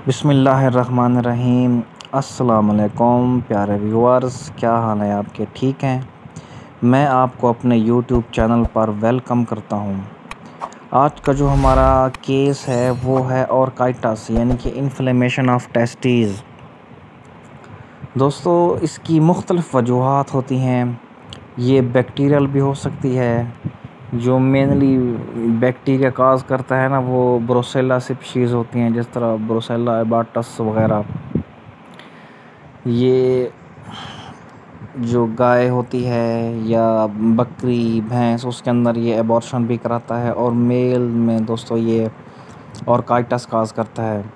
बिस्मिल्लाहिर्रहमानिर्रहीम। अस्सलाम वालेकुम प्यारे व्यूअर्स, क्या हाल है आपके? ठीक हैं। मैं आपको अपने यूट्यूब चैनल पर वेलकम करता हूं। आज का जो हमारा केस है वो है ऑर्काइटिस यानी कि इन्फ्लेमेशन ऑफ टेस्टीज़। दोस्तों, इसकी मुख्तलिफ़ वजूहात होती हैं। ये बैक्टीरियल भी हो सकती है। जो मेनली बैक्टीरिया काज करता है ना, वो ब्रोसेला स्पीशीज़ होती हैं, जिस तरह ब्रोसेला एबाटस वगैरह। ये जो गाय होती है या बकरी भैंस, उसके अंदर ये एबॉर्शन भी कराता है। और मेल में दोस्तों ये ऑर्काइटिस काज करता है।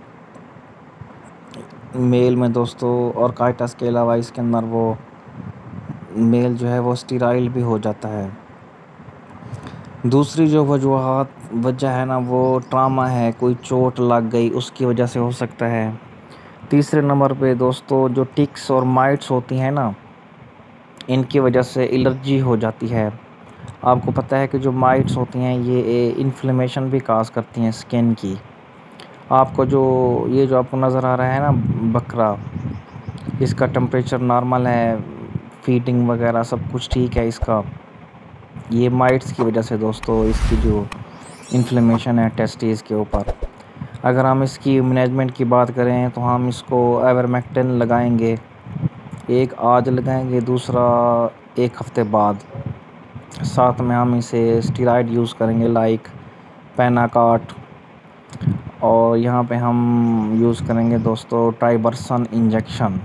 मेल में दोस्तों ऑर्काइटिस के अलावा इसके अंदर वो मेल जो है वो स्टीराइल भी हो जाता है। दूसरी जो वजह है ना, वो ट्रामा है, कोई चोट लग गई उसकी वजह से हो सकता है। तीसरे नंबर पे दोस्तों जो टिक्स और माइट्स होती हैं ना, इनकी वजह से एलर्जी हो जाती है। आपको पता है कि जो माइट्स होती हैं ये इन्फ्लेमेशन भी काज करती हैं स्किन की। आपको जो आपको नज़र आ रहा है ना बकरा, इसका टेम्परेचर नॉर्मल है, फीडिंग वगैरह सब कुछ ठीक है इसका। ये माइट्स की वजह से दोस्तों इसकी जो इन्फ्लेमेशन है टेस्टीज़ के ऊपर। अगर हम इसकी मैनेजमेंट की बात करें तो हम इसको आइवरमेक्टिन लगाएंगे। एक आज लगाएंगे, दूसरा एक हफ्ते बाद। साथ में हम इसे स्टेरॉइड यूज़ करेंगे लाइक पेनाकाट। और यहाँ पे हम यूज़ करेंगे दोस्तों ट्राइबरसन इंजेक्शन।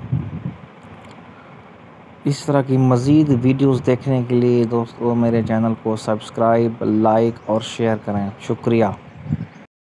इस तरह की मज़ीद वीडियोस देखने के लिए दोस्तों मेरे चैनल को सब्सक्राइब, लाइक और शेयर करें। शुक्रिया।